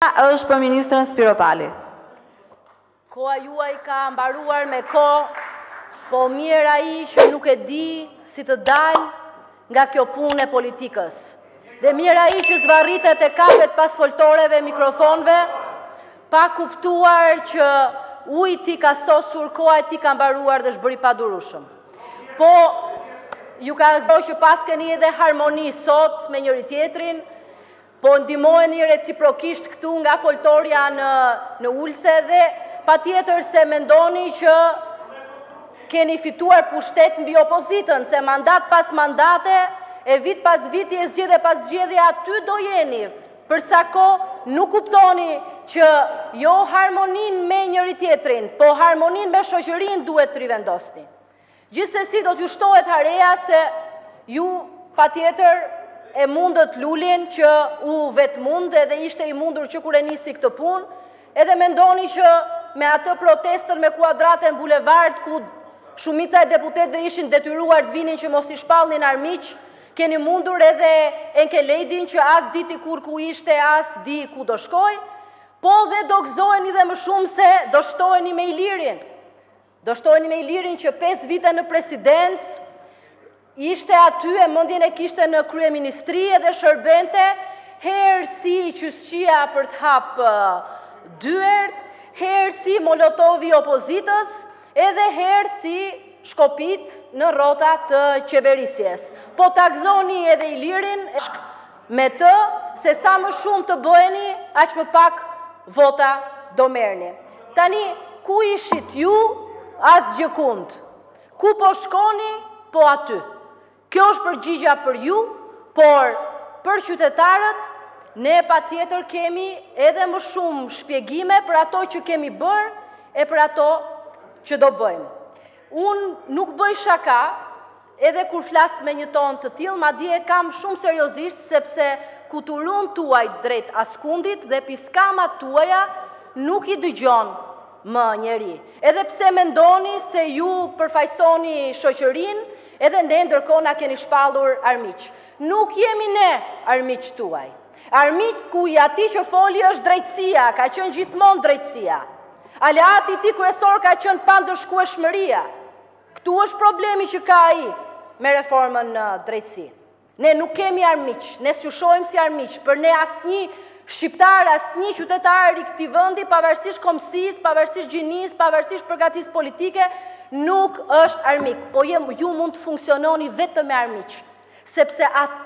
Është për Ministrën Spiropali. Koha juaj ka mbaruar me kohë, po mirë ai që nuk e di si të dalë nga kjo punë e politikës. Dhe mirë ai që zvarritet e kapet pas foltoreve mikrofonve, pa kuptuar që ujë ti ka sosur, koha e ti ka mbaruar dhe shbëri pa durushëm. Po, ju ka gëzoj që pas keni edhe harmoni sot me njëri tjetrin, po ndihmojeni reciprokisht këtu nga foltorja në ulse dhe pa tjetër se mendoni që keni fituar pushtet mbi opozitën, se mandat pas mandate, e vit pas viti e zgjedhje pas zgjedhje aty do jeni. Përsa kohë nuk kuptoni që jo harmonin me njëri tjetrin, po harmonin me shoqërinë duhet të rivendosni. Gjithsesi do t'ju shtohet hareja se ju pa tjetër e mundët Lulin që u vetë mund edhe ishte i mundur që kur e nisi këtë punë, edhe mendoni që me atë protestën me kuadratën bulevard ku shumica e deputetëve ishin detyruar të vinin që mos t'i shpallnin armiq, keni mundur edhe Enkeledin që as diti kur ku ishte, as di ku do shkoj, po dhe do gëzoheni dhe më shumë se do shtoheni me Ilirin. Do shtoheni me Ilirin që 5 vite në presidencë, ishte aty e mendjen e kishte në kryeministri edhe shërbente, herë si qysqia për të hapë dyert, herë si molotovi opozitës, edhe herë si shkopit në rrota të qeverisjes. Po takzoni edhe Ilirin me të, se sa më shumë të bëheni, aq më pak vota do merrni. Tani, ku ishit ju, as gjëkund. Ku po shkoni, po aty. Kjo është përgjigja për ju, por për qytetarët, ne pa tjetër kemi edhe më shumë shpjegime për ato që kemi bërë e për ato që do bëjmë. Unë nuk bëj shaka, edhe kur flas me një ton të tillë, madje e kam shumë seriozisht sepse kuturun tuaj drejt askundit dhe piskamat tuaja nuk i dëgjon më njeri. Edhe pse mendoni se ju përfaqësoni shoqërinë, edhe ne ndërkohë na keni shpallur armiq. Nuk jemi ne armiq tuaj. Armiq ku i ati që foli është drejtësia, ka qenë gjithmonë drejtësia. Aleati ti kryesor ka qenë pandërshkueshmëria. Këtu është problemi që ka ai me reformën në drejtësi. Ne nuk kemi armiq, ne s'ju shohim si armiq, për ne asnjë shqiptar, asnjë qytetar i këtij vendi, pavarësisht komësisë, pavarësisht gjinisë, pavarësisht përgatitjes politike, nuk është armik. Po ju mund të funksiononi vetëm me armiq, sepse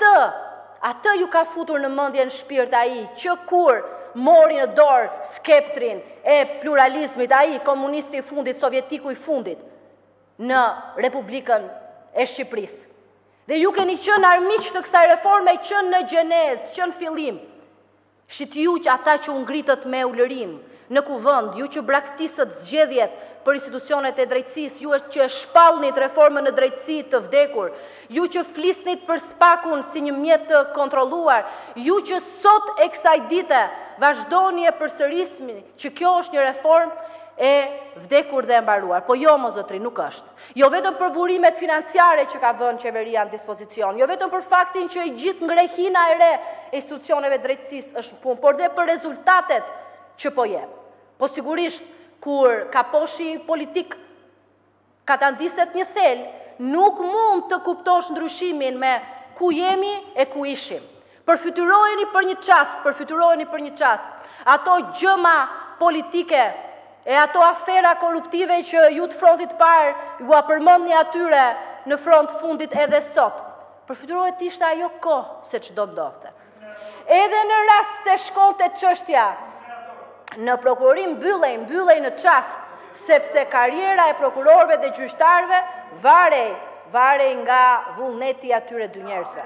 atë ju ka futur në mendje në shpirt ai që kur mori në dorë skeptrin e pluralizmit, ai komunisti i fundit, sovjetiku i fundit në Republikën e Shqipërisë. Dhe ju keni qenë armiq të kësaj reforme, qenë në gjenezë, qenë fillim. Shit ju që ata që u ngritët me ulërim në kuvend, ju që braktisët zgjedhjet për institucionet e drejtësisë, ju që shpallnit reformën në drejtësi të vdekur, ju që flisnit për spakun si një mjet të kontrolluar, ju që sot e kësaj dite vazhdoni e përsërisni që kjo është një reformë e vdekur dhe e mbaruar. Po jo, mo zotri, nuk është. Jo vetëm për burimet financiare që ka vënë qeveria në dispozicion, jo vetëm për faktin që i gjithë ngrehina e re e institucioneve drejtësisë është punë, por dhe për rezultatet që po jep. Po sigurisht, kur kaposhi politik ka të ndiset një thel, nuk mund të kuptosh ndryshimin me ku jemi e ku ishim. Përfytyrojeni për një çast, ato gjëma politike e ato afera korruptive që ju të frontit parë ju a përmendni atyre në front fundit edhe sot. Përfytyrohet ishte ajo kohë se ç'do ndodhte. Edhe në rast se shkonte çështja në prokurorim mbyllej në çast, sepse karriera e prokurorëve dhe gjyqtarëve varej nga vullneti atyre dy njerëzve.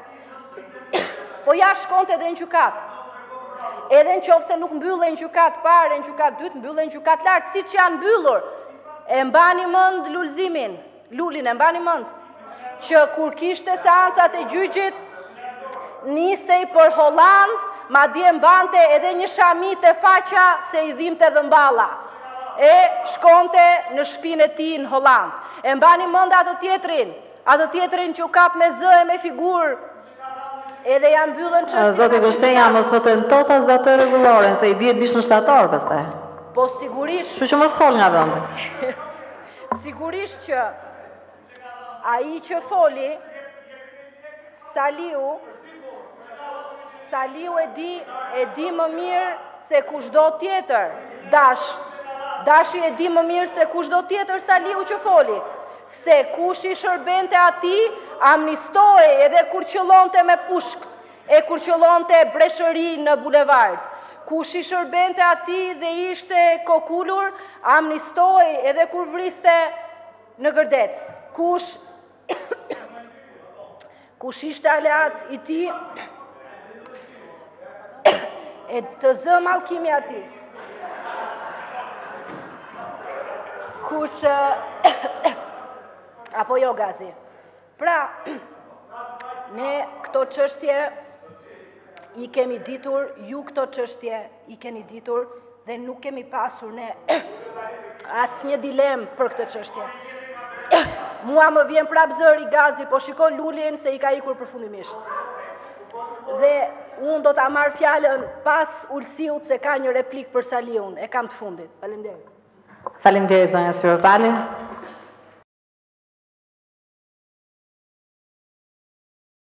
Po ja shkonte edhe në gjykat. Edhe në qoftë se nuk mbyllej në gjykat parë, në gjykat dytë, mbyllej në gjykat lartë, siç janë mbyllur. E mbani mend Lulin, e mbani mend që kur kishte seancat e gjyqit, nisej për Holland, madje mbante edhe një shamit e faqa se i dhimte dhëmballa. E shkonte në shtëpinë e tij në Holland. E mbani mend atë tjetrin që u kap me zë e me figurë Edhe janë mbyllën çështjen. Zoti Gështenja mos votojnë tot as datë rregulloren, se i bie të vish në shtator pastaj. Po sigurisht, Kështu që mos fol nga vendi. sigurisht që ai që foli Saliu e di më mirë se kushdo tjetër. Dashi e di më mirë se kushdo tjetër Saliu që foli. Se kush i shërbente atij amnistohej edhe kur qëllonte me pushk, e kur qëllonte breshëri në bulevard. Kush i shërbente atij dhe ishte kokulur, amnistohej edhe kur vriste në gërdec. Kush ishte aleat i tij, e të zë mallkimi atij. Apo jo Gazi. Pra, ne këto çështje i kemi ditur, ju këto çështje i keni ditur dhe nuk kemi pasur ne asnjë dilemë për këtë çështje. Mua më vjen prap zëri Gazi, po shiko Lulin se i ka ikur përfundimisht. Dhe unë do ta marr fjalën pas Ulsiut se ka një replik për Saliun, e kam të fundit. Faleminderit. Faleminderit zonja Spiropali.